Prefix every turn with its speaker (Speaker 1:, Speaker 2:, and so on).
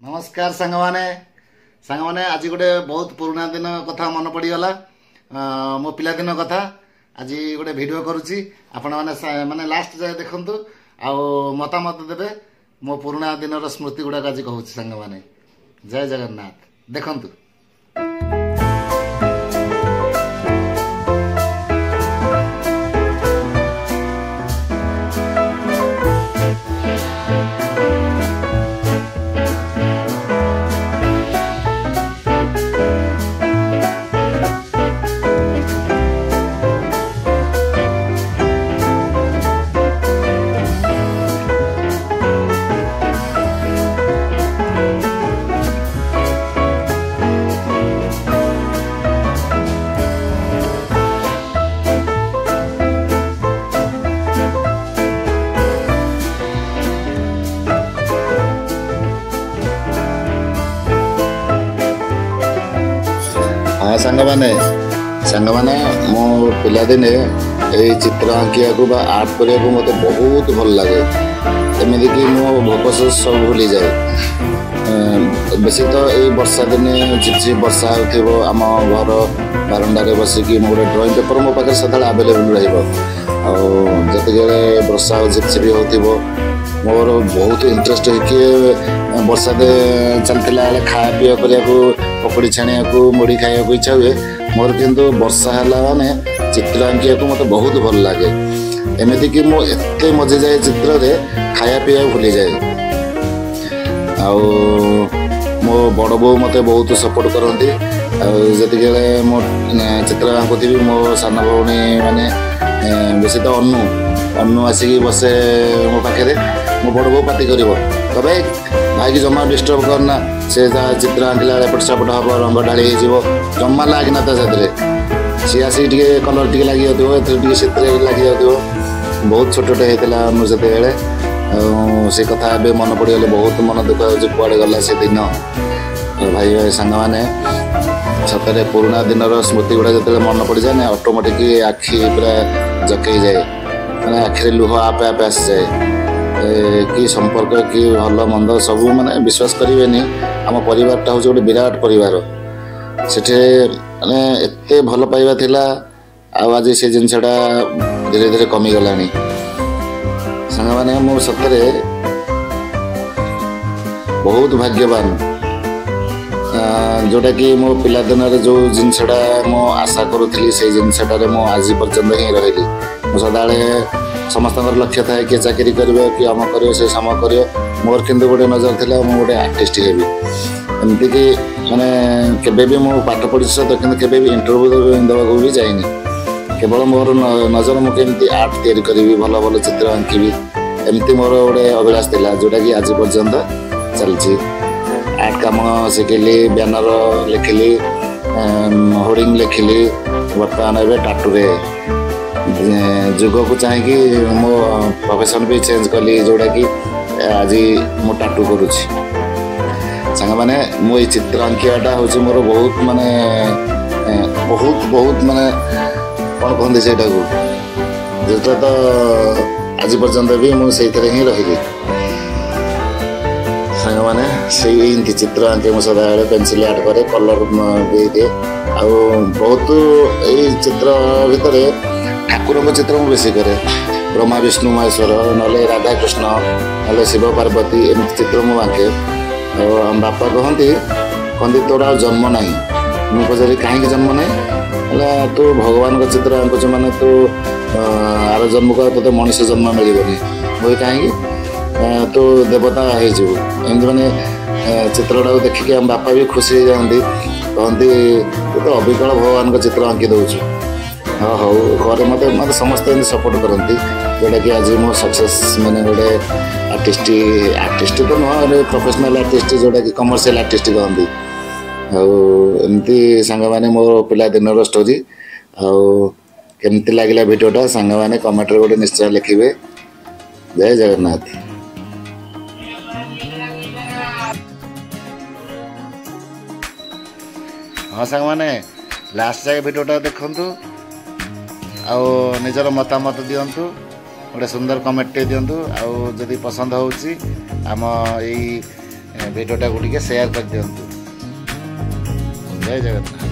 Speaker 1: नमस्कार सांग माने आज गोटे बहुत पुराना दिन कथा मन पड़गला मो पिला दिन कथा आज गोटे वीडियो करुच्ची आपण माने लास्ट जाए देखंतु आ मतामत देबे मो पुराना दिन स्मृति गुड़ाक आज कहूँ सांग माने। जय जगन्नाथ देखंतु। हाँ सांग माने मो पिला दिने ए चित्र आंकिया को बा आर्ट करिया को मते बहुत भल लागे। एमिति कि मो भोकस सब भूली जाए। बेसी तो ए वर्षा दिने झिपझिप वर्षा होथिबो आम घर बारंडा रे बसिकी मो ड्राइंग पेपर मो पाखे सदा अवेलेबल रहिबो। आ जतिगले वर्षा झिपझिप होथिबो मोर बहुत इंटरेस्ट है वर्षा दे चलता खाया पीया करने पकड़ी छाणिया को मुड़ी खाया को इच्छा हुए मोर किंतु वर्षा है माने चित्र आंकिया को मत बहुत भल लगे। एमती कि मो एते मजे जाए चित्र रे खाया पीया भूली जाए। मो बड़ बो मत बहुत सपोर्ट करती। जिते मो चित्र आंकुथी मो सान भौणी माने बेसी तो अनु आसिकी बसे मो पाखे मो बड़ बो पार्टी कर तबे भाई की जमा डिस्टर्ब करना से चित्र आंकिला एपट सेपट हम रंग ढाड़ी हो जमा लगना सी आसिक कलर टे लगी लगी बहुत छोटे होता अनु से से कथा ए मन पड़गले बहुत मन दुख हो गला से दिन। भाई भाई सांग मैंने सतरे पुराना दिन स्मृति गुड़ा जो मन पड़ जाए ऑटोमेटिक आखि पूरा जकई जाए मैंने आखिरे लुह आपे आपे आसी जाए। कि संपर्क कि भल मंद सब माने विश्वास करेंगे आम परिवारटा हूँ गोटे विराट परिवार सेठे माने एते भल पाइबा थिला आज से जिनसटा धीरे धीरे कमी गला सांग माने मो सतरे बहुत भाग्यवान जोटा कि मो पिला दिन जो जिनसटा मो आशा करुली से जिनसटारे मो आज पर्यंत ही रही मो सदा समस्त लक्ष्य था कि चाकरी कर कि आम कर से साम कर मोर किंतु गोटे नजर थी मुझे गोटे आर्टिस्ट हेबी एमती कि माने केबे भी मो पाठ पढ़ी सहित कि इंटरव्यू देवाक भी जाइनी केवल मोर नजर मुझे आर्ट तैयारी करी भल भल चित्र आंकी एमती मोर गोटे अभिलाष था जोटा कि आज पर्यंत चलती। आर्ट काम शिखिली बैनर लिखिली होर्डिंग लिखिली बर्तमान ए टाटूरे जुग को चाहिए मो प्रोफेशन भी चेंज कली जोटा कि आज मो टाटू करुच्ची सांग माने मो ये चित्र आंकियाटा हूँ मोर बहुत माने बहुत माने कौन कहते से जोटा तो आज पर्यंत भी मुझे ही रही सांग माने से चित्र आंके मो सदा पेनसिल आर्ट करे कलर दे दिए आ बहुत ये चित्र भितर ठाकुर चित्र मुझे बेसी करे ब्रह्मा विष्णु महेश्वर ना राधा कृष्ण ना शिव पार्वती एमती चित्र मुझे आंके आम बापा कहती तोर आ जन्म ना मुझे पचारि कहीं जन्म ना तू भगवान का चित्र आंकुच माने तू आर जन्म को तो मनुष्य जन्म मिलबनी मुझे कहीं तू देवता होमती मैंने चित्रटा देखिए आम बापा भी खुशी हो जाती कहती तू तो अविकल भगवान का चित्र आंकी दौचु। हाँ हाँ घर मत मत समस्त सपोर्ट करती जोटा कि आज मो सक्सेस मैंने गोटे आर्टिस्ट तो नुह प्रोफेशनल आर्टिस्ट जोटा कि कमर्शियल आर्टिस्ट कहती आमती सांग मैंने मो पिला दिन स्टोरी आमती लगे भिडियोटा सांग मैंने कमेंट गोटे निश्चय लिखे। जय जगन्नाथ। हाँ सांग मैंने लास्ट जाए भिडियोटा देखंतु आउ निजर मतामत दिंतु गोटे सुंदर कमेंट दिंतु आउ जदि पसंद होउची आम यही भिडियोटा को टिके शेयर कर दिंतु। जय जगन्नाथ।